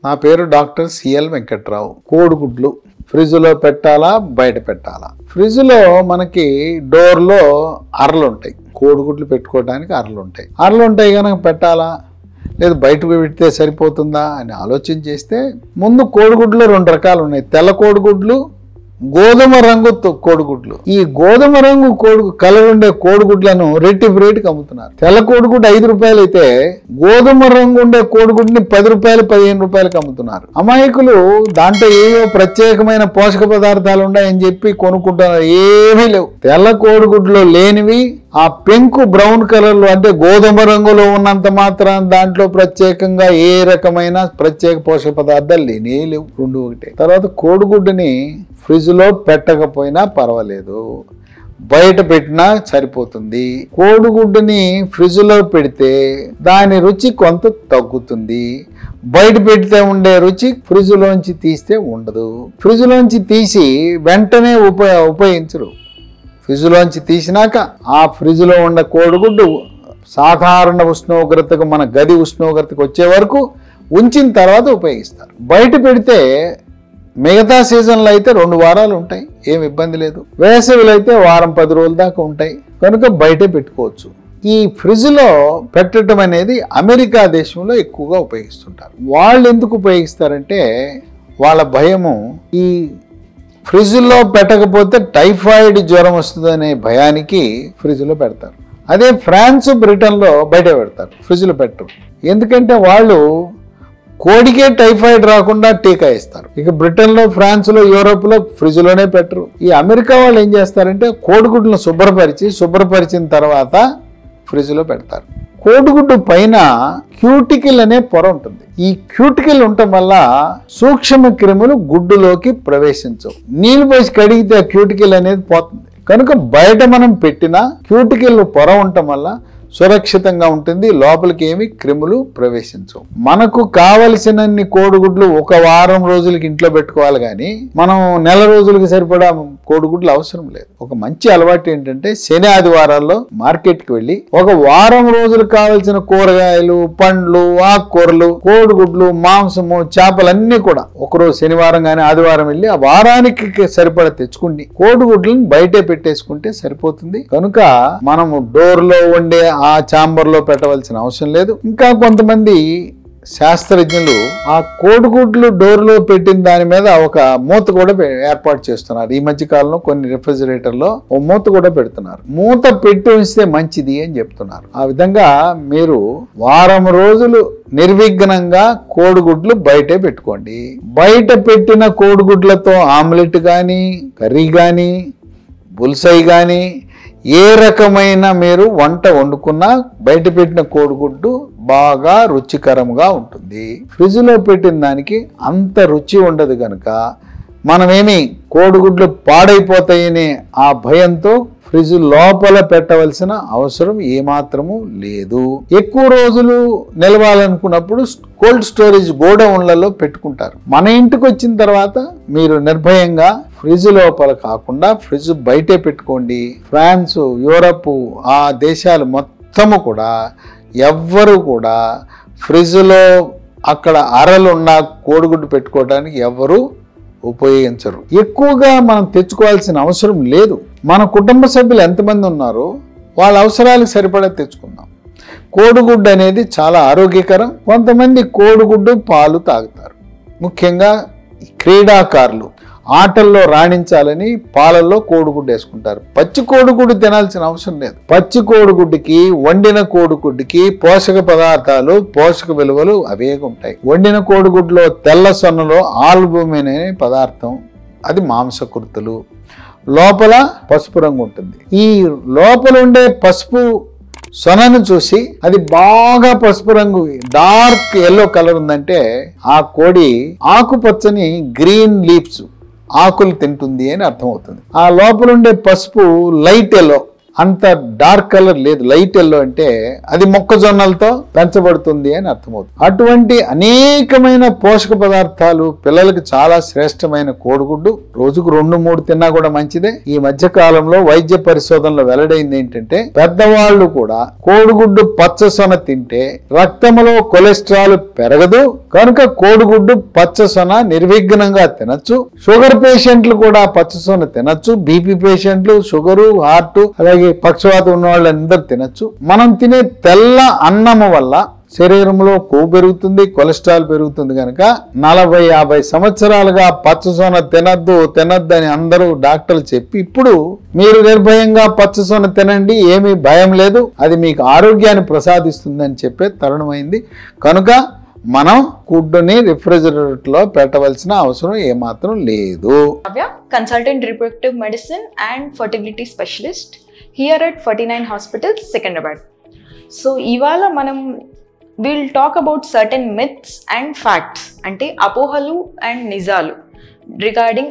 నా పేరు doctor CL Venkatrao. కోడిగుడ్లు ఫ్రిడ్జ్లో పెట్టాలా బయట పెట్టాలా? ఫ్రిడ్జ్లో మనకి డోర్లో అరలు ఉంటాయి, కోడిగుడ్లు పెట్టుకోవడానికి అరలు ఉంటాయి కనుక పెట్టాలా లేదు బయటకు పెడితే సరిపోతుందా అని ఆలోచన చేస్తే ముందు కోడిగుడ్లు రెండు రకాలు ఉన్నాయి. తెల్ల కోడిగుడ్లు, గోధుమ రంగు కోడిగుడ్లు. ఈ గోధుమ రంగు కలర్ ఉండే కోడిగుడ్లను రెట్టింపు రేటుకి అమ్ముతున్నారు. తెల్ల కోడిగుడ్డు 5 రూపాయలు అయితే గోధుమ రంగు ఉండే కోడిగుడ్ని 10 రూపాయలు 15 రూపాయలకి అమ్ముతున్నారు. అమాయకులు దాంట్లో ఏవో ప్రత్యేకమైన పోషక పదార్థాలు ఉన్నాయని చెప్పి కొనుక్కుంటున్నారు. ఏమీ లేవు. తెల్ల కోడిగుడ్లో లేనివి ఆ పెంకు బ్రౌన్ కలర్ లో అంటే గోధుమ రంగులో ఉన్నంత మాత్రం దాంట్లో ప్రత్యేకంగా ఏ రకమైన ప్రత్యేక పోషక పదార్థాలు లేనే లేవు. రెండు ఒకటే. తర్వాత కోడిగుడ్డుని ఫ్రిడ్జ్ లో పెట్టకపోయినా పర్వాలేదు, బయట పెట్టినా సరిపోతుంది. కోడిగుడ్డుని ఫ్రిడ్జ్ లో పెడితే దాని రుచి కొంత తగ్గుతుంది. బయట పెడితే ఉండే రుచి ఫ్రిడ్జ్ లోంచి తీస్తే ఉండదు. ఫ్రిడ్జ్ లోంచి తీసి వెంటనే ఉపయోగించరు. ఫ్రిడ్జ్లోంచి తీసినాక ఆ ఫ్రిడ్జ్లో ఉన్న కోడిగుడ్డు సాధారణ ఉష్ణోగ్రతకు మన గది ఉష్ణోగ్రతకు వచ్చే వరకు ఉంచిన తర్వాత ఉపయోగిస్తారు. బయట పెడితే మిగతా సీజన్లో అయితే 2 వారాలు ఉంటాయి, ఏమి ఇబ్బంది లేదు. వేసవిలో అయితే వారం 10 రోజుల దాకా ఉంటాయి కనుక బయటే పెట్టుకోవచ్చు. ఈ ఫ్రిడ్జ్లో పెట్టడం అనేది అమెరికా దేశంలో ఎక్కువగా ఉపయోగిస్తుంటారు. వాళ్ళు ఎందుకు ఉపయోగిస్తారంటే వాళ్ళ భయము ఈ ఫ్రిడ్జ్లో పెట్టకపోతే టైఫాయిడ్ జ్వరం వస్తుందనే భయానికి ఫ్రిడ్జ్లో పెడతారు. అదే ఫ్రాన్స్ బ్రిటన్లో బయట పెడతారు, ఫ్రిడ్జ్లో పెట్టరు. ఎందుకంటే వాళ్ళు కోడికే టైఫాయిడ్ రాకుండా టీకా ఇస్తారు. ఇక బ్రిటన్లో, ఫ్రాన్స్లో, యూరోప్లో ఫ్రిడ్జ్లోనే పెట్టరు. ఈ అమెరికా వాళ్ళు ఏం చేస్తారంటే కోడిగుడ్లను శుభ్రపరిచిన తర్వాత ఫ్రిడ్జ్లో పెడతారు. కోడిగుడ్డు పైన క్యూటికల్ అనే పొర ఉంటుంది. ఈ క్యూటికల్ ఉండటం వల్ల సూక్ష్మ క్రిములు గుడ్డులోకి ప్రవేశించవు. నీళ్లు పోసి కడిగితే ఆ క్యూటికల్ అనేది పోతుంది. కనుక బయట మనం పెట్టిన క్యూటికల్ పొర ఉండటం వల్ల సురక్షితంగా ఉంటుంది, లోపలికి ఏమి క్రిములు ప్రవేశించవు. మనకు కావలసినన్ని కోడిగుడ్లు 1 వారం రోజులకి ఇంట్లో పెట్టుకోవాలి కానీ మనం నెల రోజులకి సరిపడా కోడిగుడ్లు అవసరం లేదు. ఒక మంచి అలవాటు ఏంటంటే శని ఆదివారాల్లో మార్కెట్కి వెళ్ళి 1 వారం రోజులకు కావలసిన కూరగాయలు, పండ్లు, ఆకుకూరలు, కోడిగుడ్లు, మాంసము, చేపలన్నీ కూడా ఒకరోజు శనివారం కానీ ఆదివారం వెళ్ళి ఆ వారానికి సరిపడా తెచ్చుకుని కోడిగుడ్లను బయటే పెట్టేసుకుంటే సరిపోతుంది. కనుక మనము డోర్లో వండే ఆ ఛాంబర్లో పెట్టవలసిన అవసరం లేదు. ఇంకా కొంతమంది శాస్త్రజ్ఞులు ఆ కోడిగుడ్లు డోర్లో పెట్టిన దాని మీద ఒక మూత కూడా ఏర్పాటు చేస్తున్నారు. ఈ మధ్య కాలంలో కొన్ని రిఫ్రిజిరేటర్లో ఓ మూత కూడా పెడుతున్నారు. మూత పెట్టి ఉంచితే మంచిది అని చెప్తున్నారు. ఆ విధంగా మీరు వారం రోజులు నిర్విఘ్నంగా కోడిగుడ్లు బయటే పెట్టుకోండి. బయట పెట్టిన కోడిగుడ్లతో ఆమ్లెట్ కానీ, కర్రీ కానీ, బుల్సై కానీ ఏ రకమైన మీరు వంట వండుకున్నా బయట పెట్టిన కోడిగుడ్డు బాగా రుచికరంగా ఉంటుంది. ఫ్రిడ్జ్లో పెట్టిన దానికి అంత రుచి ఉండదు కనుక మనమేమి కోడిగుడ్లు పాడైపోతాయనే ఆ భయంతో ఫ్రిడ్జ్ లోపల పెట్టవలసిన అవసరం ఏమాత్రము లేదు. ఎక్కువ రోజులు నిలవాలనుకున్నప్పుడు కోల్డ్ స్టోరేజ్ గోడౌన్లలో పెట్టుకుంటారు. మన ఇంటికి వచ్చిన తర్వాత మీరు నిర్భయంగా ఫ్రిడ్జ్ లోపల కాకుండా ఫ్రిడ్జ్ బయటే పెట్టుకోండి. ఫ్రాన్స్, యూరప్ ఆ దేశాలు మొత్తము కూడా ఎవ్వరు కూడా ఫ్రిడ్జ్లో అక్కడ అరలున్న కోడిగుడ్డు పెట్టుకోవడానికి ఎవ్వరు ఉపయోగించరు. ఎక్కువగా మనం తెచ్చుకోవాల్సిన అవసరం లేదు. మన కుటుంబ సభ్యులు ఎంతమంది ఉన్నారో వాళ్ళ అవసరాలకు సరిపడా తెచ్చుకుందాం. కోడిగుడ్డు అనేది చాలా ఆరోగ్యకరం. కొంతమంది కోడిగుడ్డు పాలు తాగుతారు. ముఖ్యంగా క్రీడాకారులు ఆటల్లో రాణించాలని పాలల్లో కోడిగుడ్డు వేసుకుంటారు. పచ్చి కోడిగుడ్డు తినాల్సిన అవసరం లేదు. పచ్చి కోడిగుడ్డుకి, వండిన కోడిగుడ్డుకి పోషక పదార్థాలు, పోషక విలువలు అవే ఉంటాయి. వండిన కోడిగుడ్లో తెల్ల సొన్నలో ఆల్బుమిన్ అనే పదార్థం, అది మాంసకృతులు. లోపల పసుపు రంగు ఉంటుంది. ఈ లోపల ఉండే పసుపు సొనను చూసి అది బాగా పసుపు రంగు డార్క్ ఎల్లో కలర్ ఉందంటే ఆ కోడి ఆకుపచ్చని గ్రీన్ లీవ్స్ ఆకులు తింటుంది అని అర్థమవుతుంది. ఆ లోపల ఉండే పసుపు లైట్ ఎల్లో, అంత డార్క్ కలర్ లేదు, లైట్ ఎల్లో అంటే అది మొక్కజొన్నలతో పెంచబడుతుంది అని అర్థమవుతుంది. అటువంటి అనేకమైన పోషక పదార్థాలు పిల్లలకి చాలా శ్రేష్టమైన కోడిగుడ్డు రోజుకు 2-3 తిన్నా కూడా మంచిదే. ఈ మధ్య కాలంలో వైద్య పరిశోధనలో వెల్లడైంది ఏంటంటే పెద్దవాళ్ళు కూడా కోడిగుడ్డు పచ్చసొన తింటే రక్తంలో కొలెస్ట్రాల్ పెరగదు కనుక కోడిగుడ్డు పచ్చసొన నిర్విఘ్నంగా తినచ్చు. షుగర్ పేషెంట్లు కూడా పచ్చసొన తినచ్చు. బీపీ పేషెంట్లు, షుగరు, హార్ట్, అలాగే పక్షవాతం ఉన్న వాళ్ళందరూ తినచ్చు. మనం తినే తెల్ల అన్నము వల్ల శరీరంలో కొవ్వు పెరుగుతుంది, కొలెస్ట్రాల్ పెరుగుతుంది. కనుక 40-50 సంవత్సరాలుగా పచ్చసొన తినద్దు అని అందరూ డాక్టర్లు చెప్పి ఇప్పుడు మీరు నిర్భయంగా పచ్చసొన తినండి, ఏమీ భయం లేదు, అది మీకు ఆరోగ్యాన్ని ప్రసాదిస్తుంది అని చెప్పే తరుణమైంది. కనుక మనం గుడ్డుని రిఫ్రిజిరేటర్ లో పెట్టవలసిన అవసరం ఏమాత్రం లేదు. Consultant reproductive medicine and fertility specialist here at 49 hospitals, Secunderabad. So ఇవాళ మనం will talk about certain myths and facts, అంటే అపోహలు అండ్ నిజాలు రిగార్డింగ్